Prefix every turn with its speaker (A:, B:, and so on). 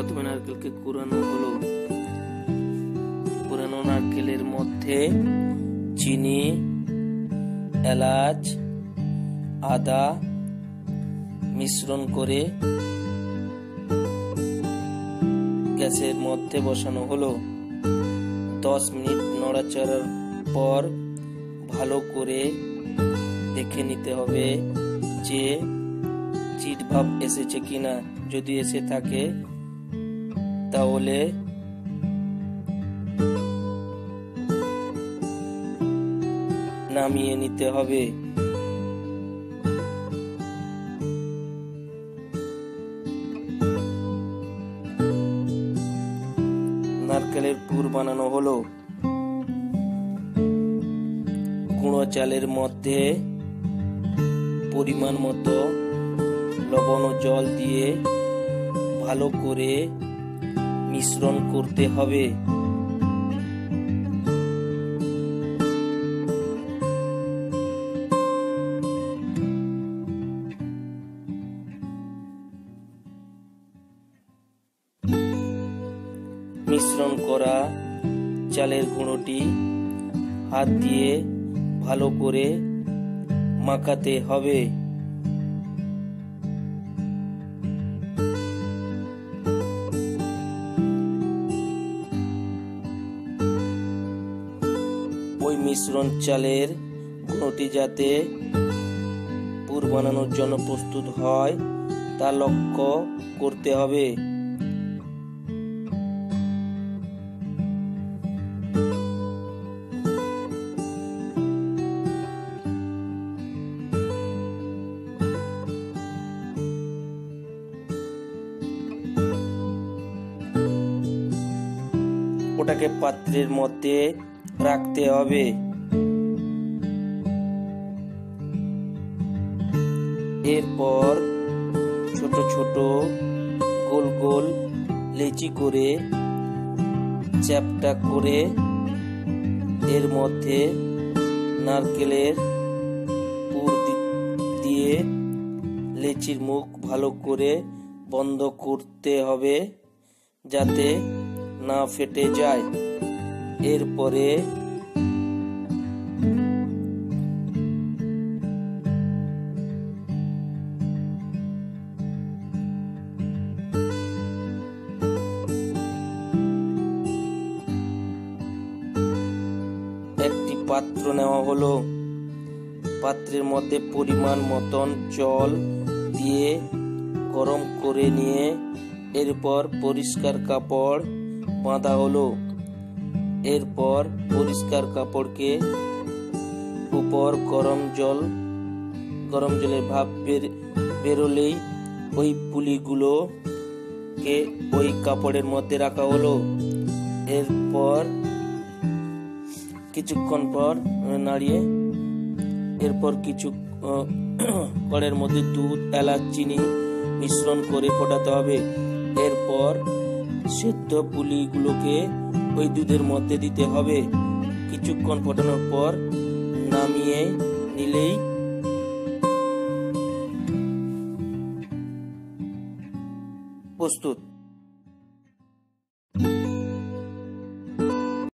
A: প্রথমে নারকেলকে কুড়ানো হলো। কুড়ানো নারকেলের মধ্যে চিনি, এলাচ, আদা মিশ্রণ করে গ্যাসের মধ্যে বসানো হলো। 10 মিনিট নড়াচড়ার পর ভালো করে দেখে নিতে হবে যে চিট ভাব এসেছে কিনা। যদি এসে থাকে তাহলে নামিয়ে নিতে হবে। নারকেলের পুর বানানো হলো। গুঁড়ো চালের মধ্যে পরিমাণ মতো লবণ ও জল দিয়ে ভালো করে মিশ্রণ করতে হবে। মিশ্রণ করা চালের গুঁড়োটি হাত দিয়ে ভালো করে মাখাতে হবে। ওই মিশ্রণ চালের গুঁড়োটি যাতে পুর বানানোর জন্য প্রস্তুত হয় তা লক্ষ্য করতে হবে। ওটাকে পাত্রের মধ্যে রাখতে হবে। এরপর ছোট ছোট গোল গোল লেচি করে চ্যাপ্টা করে এর মধ্যে নারকেলের পুর দিয়ে লেচির মুখ ভালো করে বন্ধ করতে হবে যাতে না ফেটে যায়। এরপরে একটি পাত্র নেওয়া হলো। পাত্রের মধ্যে পরিমাণ মতন জল দিয়ে গরম করে নিয়ে এরপর পরিষ্কার কাপড় বাঁধা হলো। এরপর পরিষ্কার কাপড়কে উপর গরম জলের ভাপ বেরোলেই ওই পুলিগুলোকে ওই কাপড়ের মধ্যে রাখা হলো। এরপর কিছুক্ষণ পর নাড়িয়ে এরপর কিছু কড়ের মধ্যে দুধ, এলাচ, চিনি মিশ্রণ করে ফোটাতে হবে। এরপর সেদ্ধ পুলিগুলোকে ওই দুধের মধ্যে দিতে হবে। কিছুক্ষণ ফোটানোর পর নামিয়ে নিলেই প্রস্তুত।